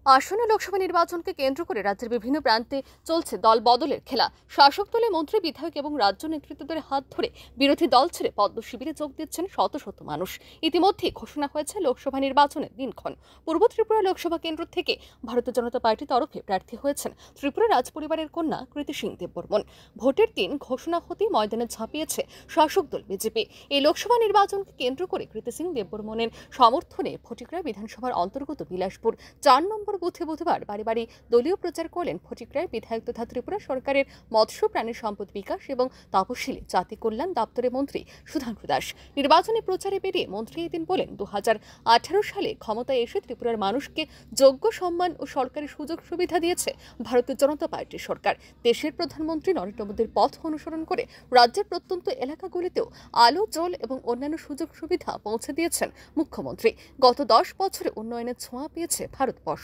আসন্ন লোকসভা নির্বাচনকে কেন্দ্র করে রাজ্যের বিভিন্ন প্রান্তে চলছে দল বদলের খেলা। শাসক দলের মন্ত্রী, বিধায়ক এবং রাজ্য নেতৃত্বদের হাত ধরে বিরোধী দল ছেড়ে পদ্ম শিবিরে যোগ দিচ্ছেন শত শত মানুষ। ইতিমধ্যেই ঘোষণা হয়েছে লোকসভা নির্বাচনের দিনক্ষণ। পূর্ব ত্রিপুরা লোকসভা কেন্দ্র থেকে ভারতীয় জনতা পার্টির তরফে প্রার্থী হয়েছেন ত্রিপুরা রাজ পরিবারের কন্যা কৃতি সিং দেববর্মন। ভোটের দিন ঘোষণা হতেই ময়দানে ঝাঁপিয়েছে শাসক দল বিজেপি। এই লোকসভা নির্বাচনকে কেন্দ্র করে কৃতি সিং দেববর্মনের সমর্থনে ফটিকরা বিধানসভার অন্তর্গত বিলাসপুর 4 নম্বর বুথে বুধবার বাড়ি বাড়ি দলীয় প্রচার করলেন ফটিকরায় বিধায়ক তথা ত্রিপুরা সরকারের মৎস্য প্রাণী সম্পদ বিকাশ এবং তপশিলি জাতি কল্যাণ দপ্তরের মন্ত্রী সুধাংশু দাস। নির্বাচনী প্রচারে বেরিয়ে মন্ত্রী এদিন বলেন, 2018 সালে ক্ষমতায় এসে ত্রিপুরার মানুষকে যোগ্য সম্মান ও সরকারি সুযোগ সুবিধা দিয়েছে ভারতীয় জনতা পার্টির সরকার। দেশের প্রধানমন্ত্রী নরেন্দ্র মোদীর পথ অনুসরণ করে রাজ্যের প্রত্যন্ত এলাকাগুলিতেও আলো, জল এবং অন্যান্য সুযোগ সুবিধা পৌঁছে দিয়েছেন মুখ্যমন্ত্রী। গত 10 বছরে উন্নয়নের ছোঁয়া পেয়েছে ভারতবর্ষ।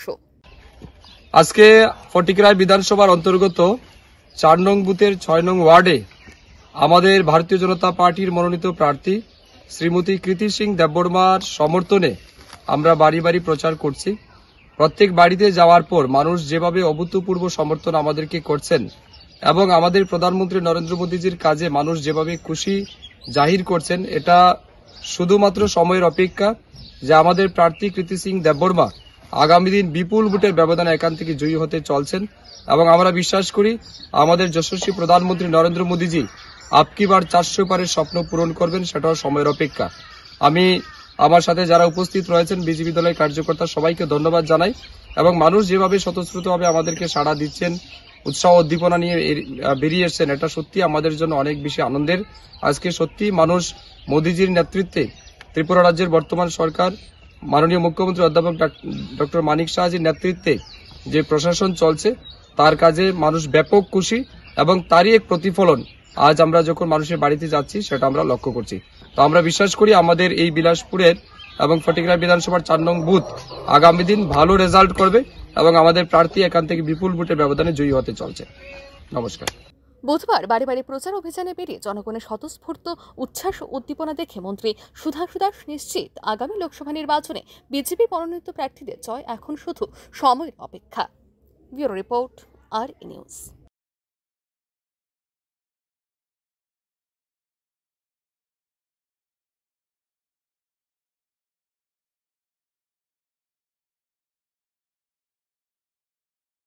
আজকে ফটিকরায় বিধানসভার অন্তর্গত 4 নং বুথের 6 নং ওয়ার্ডে আমাদের ভারতীয় জনতা পার্টির মনোনীত প্রার্থী শ্রীমতী কৃতি সিং দেববর্মার সমর্থনে আমরা বাড়ি বাড়ি প্রচার করছি। প্রত্যেক বাড়িতে যাওয়ার পর মানুষ যেভাবে অভূতপূর্ব সমর্থন আমাদেরকে করছেন এবং আমাদের প্রধানমন্ত্রী নরেন্দ্র মোদীজির কাজে মানুষ যেভাবে খুশি জাহির করছেন, এটা শুধুমাত্র সময়ের অপেক্ষা যে আমাদের প্রার্থী কৃতি সিং দেববর্মা আগামী দিন বিপুল ভোটের ব্যবধানে এখান থেকে জয়ী হতে চলছেন এবং আমরা বিশ্বাস করি আমাদের যশস্বী প্রধানমন্ত্রী নরেন্দ্র মোদীজি আপকি বার 400 পারের স্বপ্ন পূরণ করবেন, সেটাও সময়ের অপেক্ষা। আমি আমার সাথে যারা উপস্থিত রয়েছেন বিজেপি দলের কার্যকর্তা সবাইকে ধন্যবাদ জানাই এবং মানুষ যেভাবে স্বতঃস্ফূর্তভাবে আমাদেরকে সাড়া দিচ্ছেন, উৎসাহ উদ্দীপনা নিয়ে বেরিয়ে এসছেন, এটা সত্যি আমাদের জন্য অনেক বেশি আনন্দের। আজকে সত্যি মানুষ মোদীজির নেতৃত্বে ত্রিপুরা রাজ্যের বর্তমান সরকার মাননীয় মুখ্যমন্ত্রী অধ্যাপক ডক্টর মানিক সাহাজির নেতৃত্বে যে প্রশাসন চলছে তার কাজে মানুষ ব্যাপক খুশি এবং তারই এক প্রতিফলন আজ আমরা যখন মানুষের বাড়িতে যাচ্ছি সেটা আমরা লক্ষ্য করছি। তো আমরা বিশ্বাস করি আমাদের এই বিলাসপুরের এবং ফটিকরা বিধানসভার 4 নং বুথ আগামী দিন ভালো রেজাল্ট করবে এবং আমাদের প্রার্থী এখান থেকে বিপুল ভোটের ব্যবধানে জয়ী হতে চলছে। নমস্কার। বুধবার বাড়ি বাড়ি প্রচার অভিযানে বেরিয়ে জনগণের স্বতঃস্ফূর্ত উচ্ছ্বাস ও উদ্দীপনা দেখে মন্ত্রী সুধাংশু দাস নিশ্চিত, আগামী লোকসভা নির্বাচনে বিজেপি মনোনীত প্রার্থীদের জয় এখন শুধু সময়ের অপেক্ষা। ব্যুরো রিপোর্ট, আর নিউজ।